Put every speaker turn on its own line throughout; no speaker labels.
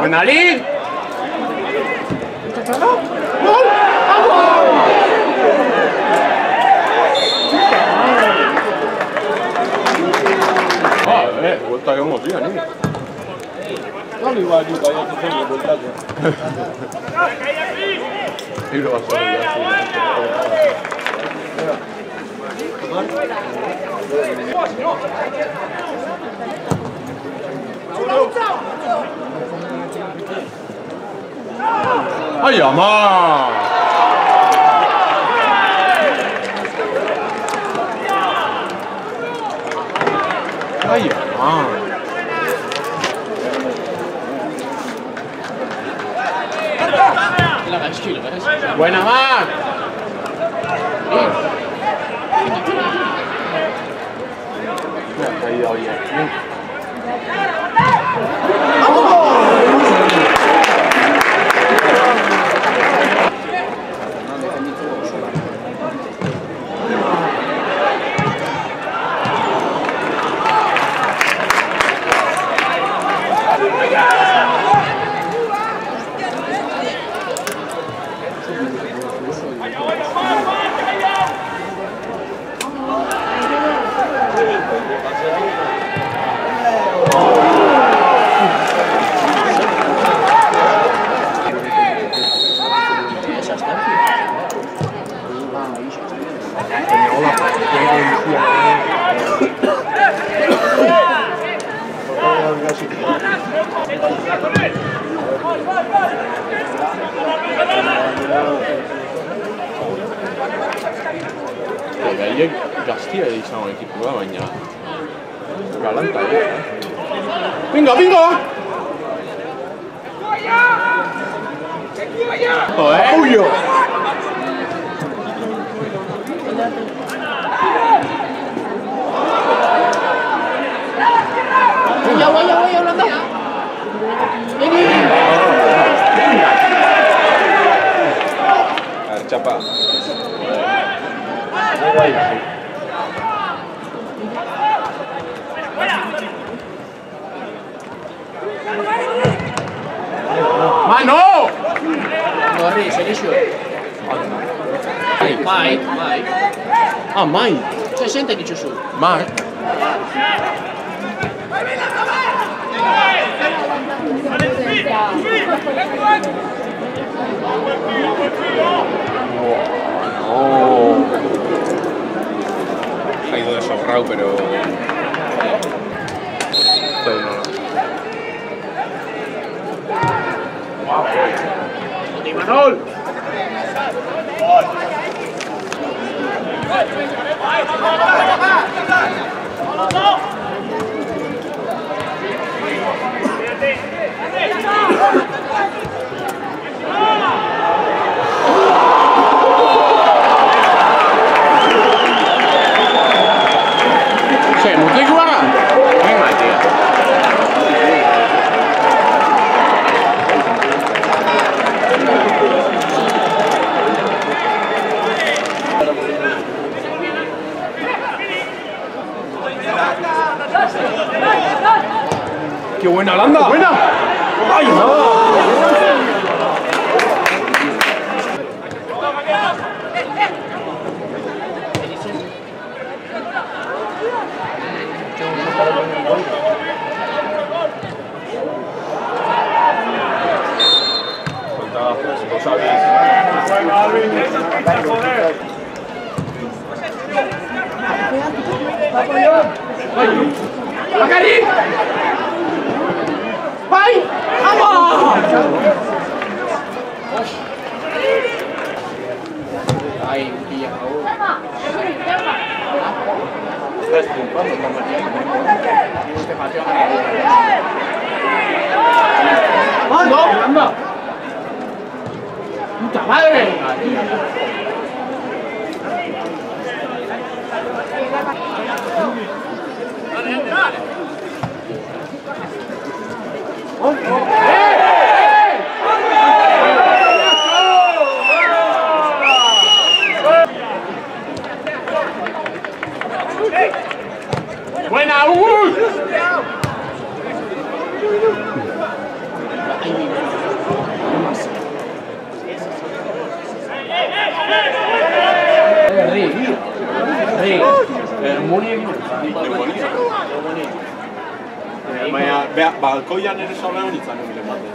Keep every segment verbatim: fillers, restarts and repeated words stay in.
¡Buena, Lin! ¡Gol! Eh, vuelta que hemos visto, niño.
No, igual, yo todavía estoy haciendo vueltas.
Y lo vas a ver ¡ay, mamá! ¡ay, mamá! ¡buena, Mac! Me ha caído hoy aquí. Beraiek gaztia izan ekipua, baina galanta, eh? Bingo, bingo! Apoyo!
Ya voy, ya voy, Holanda. Vení.
A ver, chapa. ¡Mano!
No, Rey, Sergio. Mike, Mike, Mike.
Ah, Mike.
sessanta che ci sono.
Mike. Oh. Ha ido de sobrado, pero... Pero no. ¡Wow! ¡Manol! Se mutai gua. Ini mati ya. ¡Qué buena Holanda! ¡Buena! ¡ay, no! Lo sabéis.
¡Macari! ¡Vai! ¡Vamos! Ay, pilla. Estás triunfando con este patio. ¡Anda! ¡Anda! ¡Puta madre!
¡Buena, Hugo!
Rick. Rick. Muniek.
Baina, beha, balkoian ere sola egon itzan egin ematen.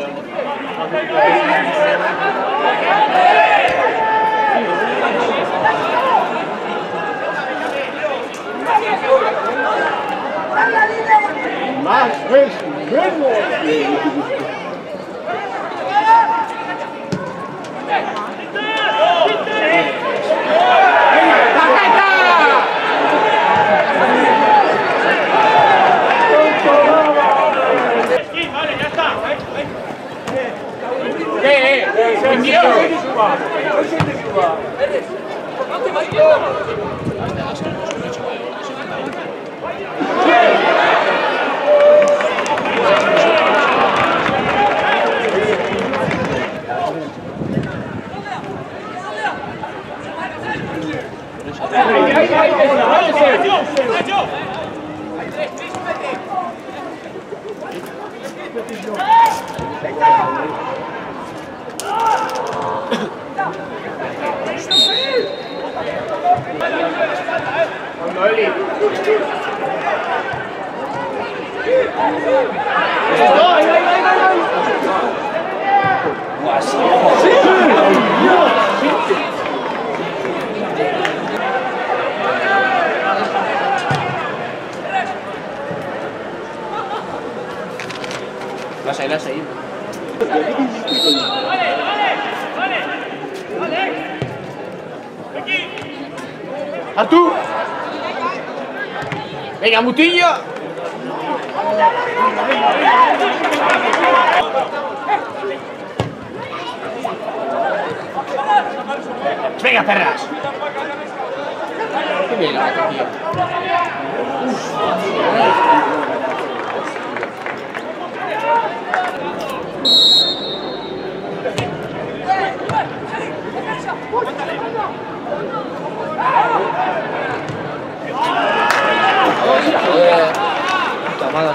Más es verlo.
Lasai, lasai.
Artu!
Venga, Mutillo. Venga, perras. Qué bien la vaca, tío. Joder. Puta madre,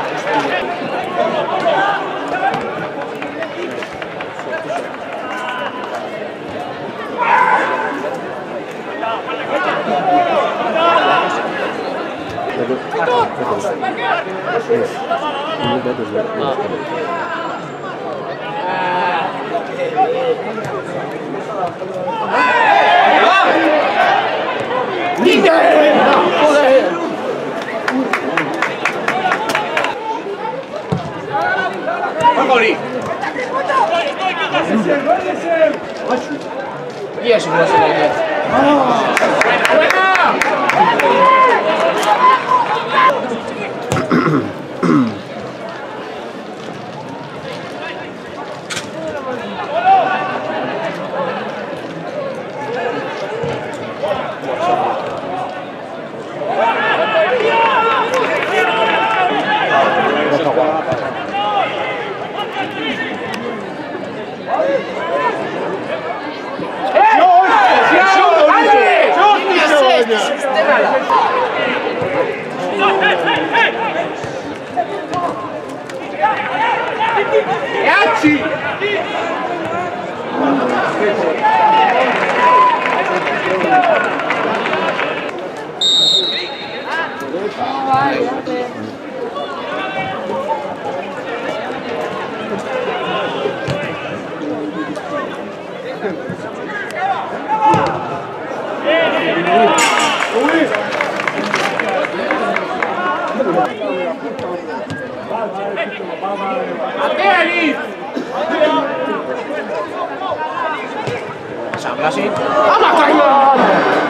y eso no se le dio. Pasamos así. ¡Vamos, coño!